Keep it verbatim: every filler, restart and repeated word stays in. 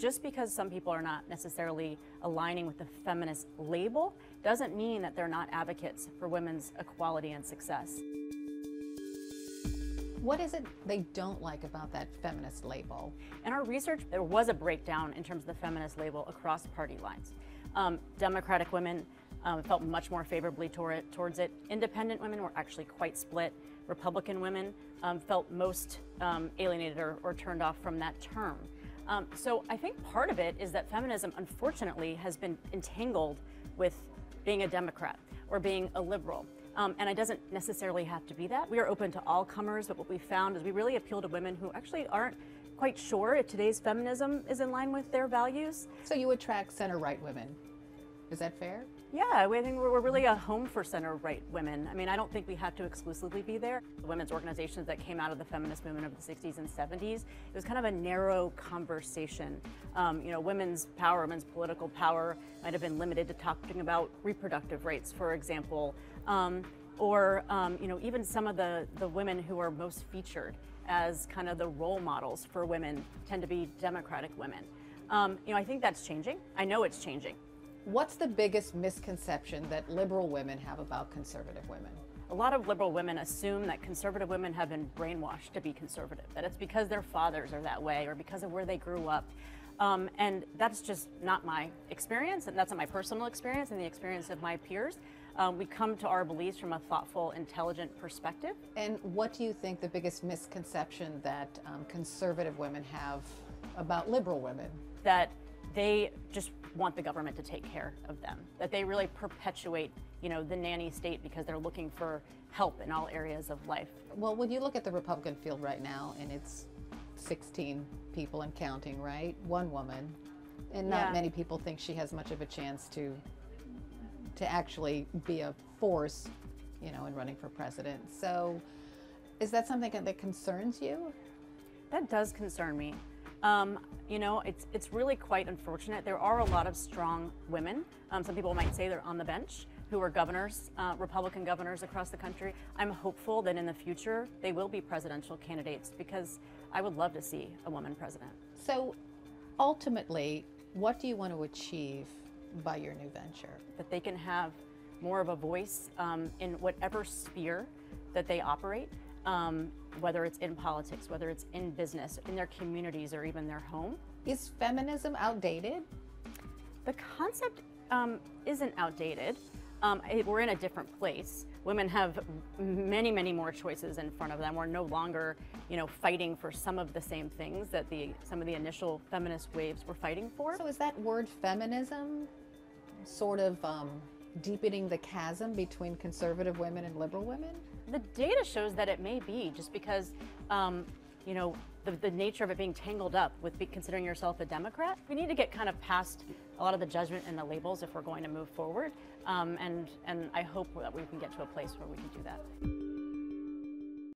just because some people are not necessarily aligning with the feminist label doesn't mean that they're not advocates for women's equality and success. What is it they don't like about that feminist label? In our research, there was a breakdown in terms of the feminist label across party lines. Um, Democratic women um, felt much more favorably toward it, towards it. Independent women were actually quite split. Republican women um, felt most um, alienated or, or turned off from that term. Um, so I think part of it is that feminism, unfortunately, has been entangled with being a Democrat or being a liberal. Um, and it doesn't necessarily have to be that. We are open to all comers, but what we found is we really appeal to women who actually aren't quite sure if today's feminism is in line with their values. So you attract center-right women. Is that fair? Yeah, I think we're really a home for center-right women. I mean, I don't think we have to exclusively be there. The women's organizations that came out of the feminist movement of the sixties and seventies, it was kind of a narrow conversation. Um, you know, women's power, women's political power might have been limited to talking about reproductive rights, for example, um, or um, you know, even some of the, the women who are most featured as kind of the role models for women tend to be Democratic women. Um, you know, I think that's changing. I know it's changing. What's the biggest misconception that liberal women have about conservative women? A lot of liberal women assume that conservative women have been brainwashed to be conservative, that it's because their fathers are that way or because of where they grew up. Um, and that's just not my experience, and that's not my personal experience and the experience of my peers. Um, we come to our beliefs from a thoughtful, intelligent perspective. And what do you think the biggest misconception that um, conservative women have about liberal women? That they just want the government to take care of them, that they really perpetuate, you know, the nanny state because they're looking for help in all areas of life. Well, when you look at the Republican field right now, and it's sixteen people and counting, right? One woman, and not Yeah. many people think she has much of a chance to to actually be a force, you know, in running for president. So is that something that concerns you? That does concern me. Um, you know, it's it's really quite unfortunate. There are a lot of strong women. Um, some people might say they're on the bench, who are governors, uh, Republican governors across the country. I'm hopeful that in the future they will be presidential candidates because I would love to see a woman president. So ultimately, what do you want to achieve by your new venture? That they can have more of a voice um, in whatever sphere that they operate. Um, whether it's in politics, whether it's in business, in their communities, or even their home. Is feminism outdated? The concept um, isn't outdated. Um, it, we're in a different place. Women have many, many more choices in front of them. We're no longer, you know, fighting for some of the same things that the some of the initial feminist waves were fighting for. So is that word feminism sort of um, deepening the chasm between conservative women and liberal women? The data shows that it may be, just because, um, you know, the, the nature of it being tangled up with be considering yourself a Democrat. We need to get kind of past a lot of the judgment and the labels if we're going to move forward. Um, and, and I hope that we can get to a place where we can do that.